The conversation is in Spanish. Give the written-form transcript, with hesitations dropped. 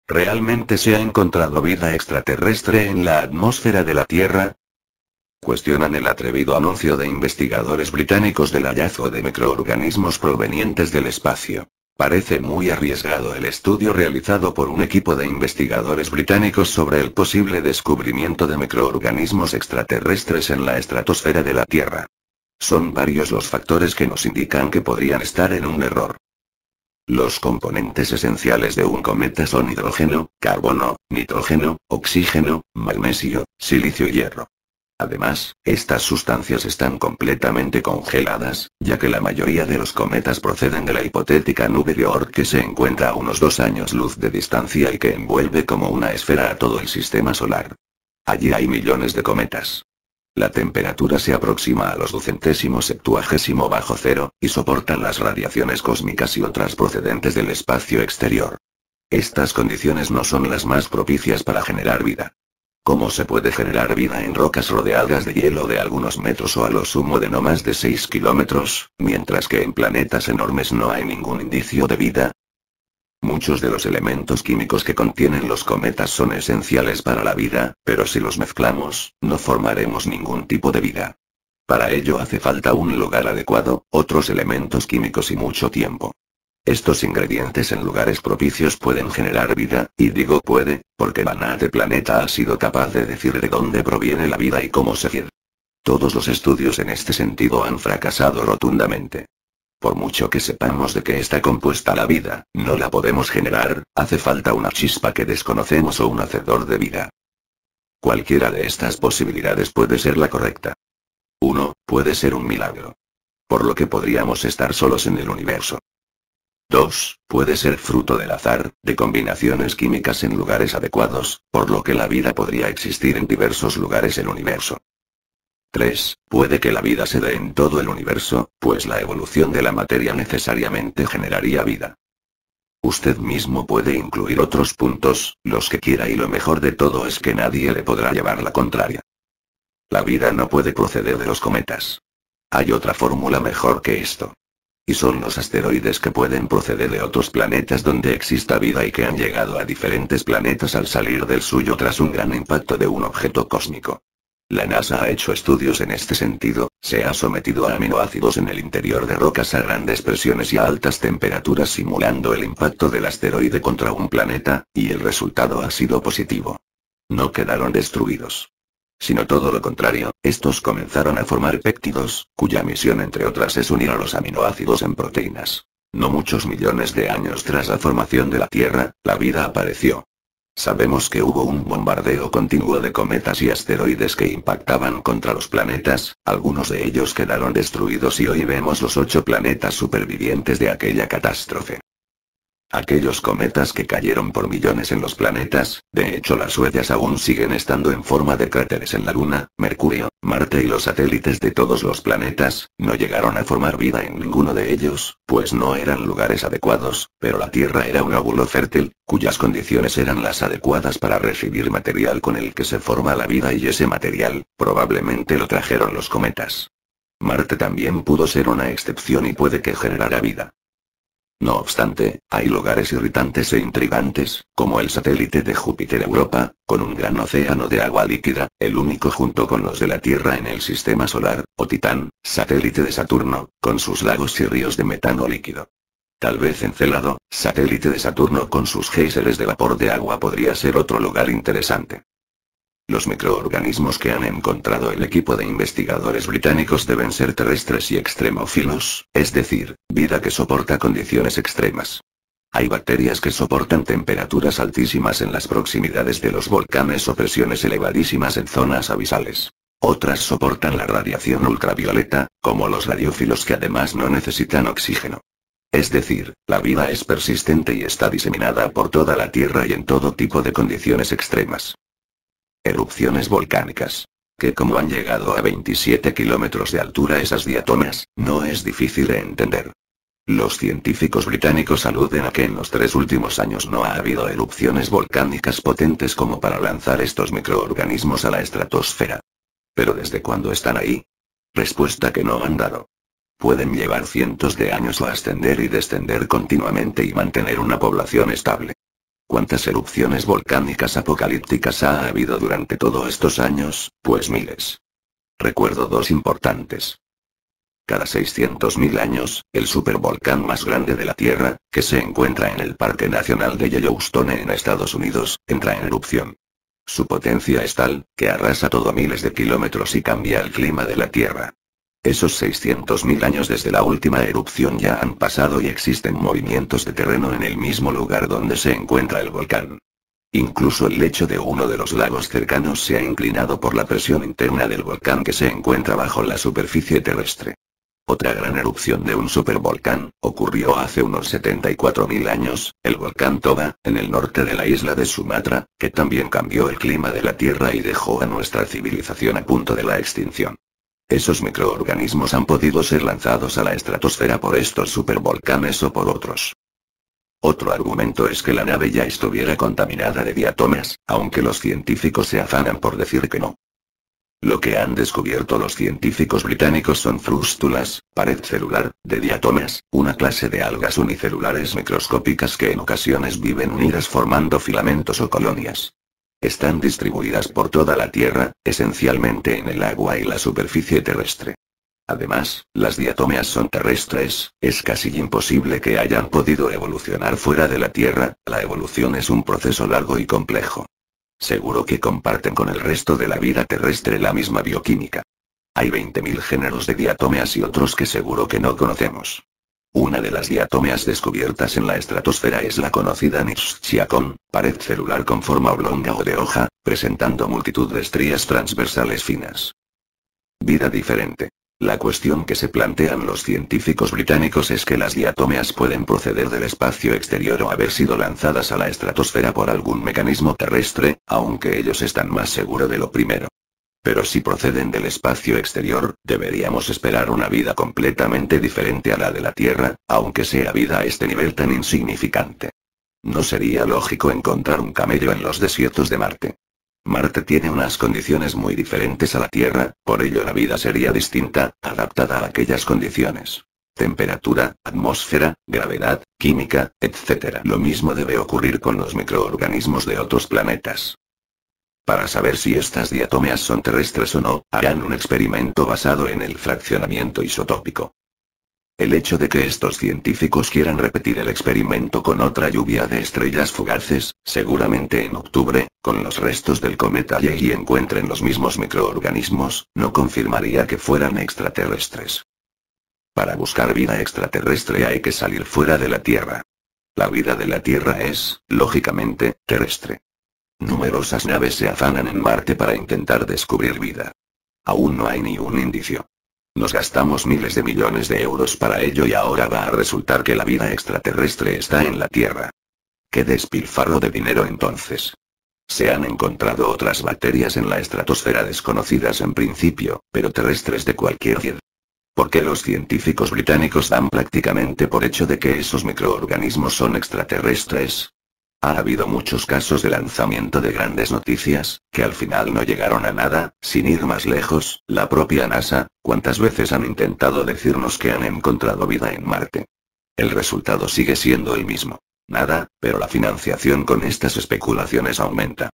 ¿Realmente se ha encontrado vida extraterrestre en la atmósfera de la Tierra? Cuestionan el atrevido anuncio de investigadores británicos del hallazgo de microorganismos provenientes del espacio. Parece muy arriesgado el estudio realizado por un equipo de investigadores británicos sobre el posible descubrimiento de microorganismos extraterrestres en la estratosfera de la Tierra. Son varios los factores que nos indican que podrían estar en un error. Los componentes esenciales de un cometa son hidrógeno, carbono, nitrógeno, oxígeno, magnesio, silicio y hierro. Además, estas sustancias están completamente congeladas, ya que la mayoría de los cometas proceden de la hipotética nube de Oort que se encuentra a unos 2 años luz de distancia y que envuelve como una esfera a todo el sistema solar. Allí hay millones de cometas. La temperatura se aproxima a los 270 bajo cero, y soportan las radiaciones cósmicas y otras procedentes del espacio exterior. Estas condiciones no son las más propicias para generar vida. ¿Cómo se puede generar vida en rocas rodeadas de hielo de algunos metros o a lo sumo de no más de 6 kilómetros, mientras que en planetas enormes no hay ningún indicio de vida? Muchos de los elementos químicos que contienen los cometas son esenciales para la vida, pero si los mezclamos, no formaremos ningún tipo de vida. Para ello hace falta un lugar adecuado, otros elementos químicos y mucho tiempo. Estos ingredientes en lugares propicios pueden generar vida, y digo puede, porque Banate Planeta ha sido capaz de decir de dónde proviene la vida y cómo se quiere. Todos los estudios en este sentido han fracasado rotundamente. Por mucho que sepamos de qué está compuesta la vida, no la podemos generar, hace falta una chispa que desconocemos o un hacedor de vida. Cualquiera de estas posibilidades puede ser la correcta. 1. Puede ser un milagro. Por lo que podríamos estar solos en el universo. 2. Puede ser fruto del azar, de combinaciones químicas en lugares adecuados, por lo que la vida podría existir en diversos lugares del universo. 3. Puede que la vida se dé en todo el universo, pues la evolución de la materia necesariamente generaría vida. Usted mismo puede incluir otros puntos, los que quiera, y lo mejor de todo es que nadie le podrá llevar la contraria. La vida no puede proceder de los cometas. Hay otra fórmula mejor que esto. Y son los asteroides que pueden proceder de otros planetas donde exista vida y que han llegado a diferentes planetas al salir del suyo tras un gran impacto de un objeto cósmico. La NASA ha hecho estudios en este sentido, se ha sometido a aminoácidos en el interior de rocas a grandes presiones y a altas temperaturas simulando el impacto del asteroide contra un planeta, y el resultado ha sido positivo. No quedaron destruidos. Sino todo lo contrario, estos comenzaron a formar péptidos, cuya misión entre otras es unir a los aminoácidos en proteínas. No muchos millones de años tras la formación de la Tierra, la vida apareció. Sabemos que hubo un bombardeo continuo de cometas y asteroides que impactaban contra los planetas, algunos de ellos quedaron destruidos y hoy vemos los 8 planetas supervivientes de aquella catástrofe. Aquellos cometas que cayeron por millones en los planetas, de hecho las huellas aún siguen estando en forma de cráteres en la Luna, Mercurio, Marte y los satélites de todos los planetas, no llegaron a formar vida en ninguno de ellos, pues no eran lugares adecuados, pero la Tierra era un óvulo fértil, cuyas condiciones eran las adecuadas para recibir material con el que se forma la vida y ese material, probablemente lo trajeron los cometas. Marte también pudo ser una excepción y puede que generara vida. No obstante, hay lugares irritantes e intrigantes, como el satélite de Júpiter Europa, con un gran océano de agua líquida, el único junto con los de la Tierra en el sistema solar, o Titán, satélite de Saturno, con sus lagos y ríos de metano líquido. Tal vez Encélado, satélite de Saturno con sus géiseres de vapor de agua podría ser otro lugar interesante. Los microorganismos que han encontrado el equipo de investigadores británicos deben ser terrestres y extremófilos, es decir, vida que soporta condiciones extremas. Hay bacterias que soportan temperaturas altísimas en las proximidades de los volcanes o presiones elevadísimas en zonas abisales. Otras soportan la radiación ultravioleta, como los radiófilos que además no necesitan oxígeno. Es decir, la vida es persistente y está diseminada por toda la Tierra y en todo tipo de condiciones extremas. Erupciones volcánicas. Que como han llegado a 27 kilómetros de altura esas diatomeas, no es difícil de entender. Los científicos británicos aluden a que en los 3 últimos años no ha habido erupciones volcánicas potentes como para lanzar estos microorganismos a la estratosfera. ¿Pero desde cuándo están ahí? Respuesta que no han dado. Pueden llevar cientos de años o ascender y descender continuamente y mantener una población estable. ¿Cuántas erupciones volcánicas apocalípticas ha habido durante todos estos años? Pues miles. Recuerdo dos importantes. Cada 600.000 años, el supervolcán más grande de la Tierra, que se encuentra en el Parque Nacional de Yellowstone en Estados Unidos, entra en erupción. Su potencia es tal, que arrasa todo a miles de kilómetros y cambia el clima de la Tierra. Esos 600.000 años desde la última erupción ya han pasado y existen movimientos de terreno en el mismo lugar donde se encuentra el volcán. Incluso el lecho de uno de los lagos cercanos se ha inclinado por la presión interna del volcán que se encuentra bajo la superficie terrestre. Otra gran erupción de un supervolcán ocurrió hace unos 74.000 años, el volcán Toba, en el norte de la isla de Sumatra, que también cambió el clima de la Tierra y dejó a nuestra civilización a punto de la extinción. Esos microorganismos han podido ser lanzados a la estratosfera por estos supervolcanes o por otros. Otro argumento es que la nave ya estuviera contaminada de diatomeas, aunque los científicos se afanan por decir que no. Lo que han descubierto los científicos británicos son frústulas, pared celular, de diatomeas, una clase de algas unicelulares microscópicas que en ocasiones viven unidas formando filamentos o colonias. Están distribuidas por toda la Tierra, esencialmente en el agua y la superficie terrestre. Además, las diatomeas son terrestres, es casi imposible que hayan podido evolucionar fuera de la Tierra, la evolución es un proceso largo y complejo. Seguro que comparten con el resto de la vida terrestre la misma bioquímica. Hay 20.000 géneros de diatomeas y otros que seguro que no conocemos. Una de las diatomeas descubiertas en la estratosfera es la conocida Nitschia-con, pared celular con forma oblonga o de hoja, presentando multitud de estrías transversales finas. Vida diferente. La cuestión que se plantean los científicos británicos es que las diatomeas pueden proceder del espacio exterior o haber sido lanzadas a la estratosfera por algún mecanismo terrestre, aunque ellos están más seguros de lo primero. Pero si proceden del espacio exterior, deberíamos esperar una vida completamente diferente a la de la Tierra, aunque sea vida a este nivel tan insignificante. No sería lógico encontrar un camello en los desiertos de Marte. Marte tiene unas condiciones muy diferentes a la Tierra, por ello la vida sería distinta, adaptada a aquellas condiciones. Temperatura, atmósfera, gravedad, química, etc. Lo mismo debe ocurrir con los microorganismos de otros planetas. Para saber si estas diatomeas son terrestres o no, harán un experimento basado en el fraccionamiento isotópico. El hecho de que estos científicos quieran repetir el experimento con otra lluvia de estrellas fugaces, seguramente en octubre, con los restos del cometa Halley y encuentren los mismos microorganismos, no confirmaría que fueran extraterrestres. Para buscar vida extraterrestre hay que salir fuera de la Tierra. La vida de la Tierra es, lógicamente, terrestre. Numerosas naves se afanan en Marte para intentar descubrir vida. Aún no hay ni un indicio. Nos gastamos miles de millones de euros para ello y ahora va a resultar que la vida extraterrestre está en la Tierra. ¡Qué despilfarro de dinero entonces! Se han encontrado otras bacterias en la estratosfera desconocidas en principio, pero terrestres de cualquier edad. ¿Por qué los científicos británicos dan prácticamente por hecho de que esos microorganismos son extraterrestres? Ha habido muchos casos de lanzamiento de grandes noticias, que al final no llegaron a nada, sin ir más lejos, la propia NASA, ¿cuántas veces han intentado decirnos que han encontrado vida en Marte? El resultado sigue siendo el mismo. Nada, pero la financiación con estas especulaciones aumenta.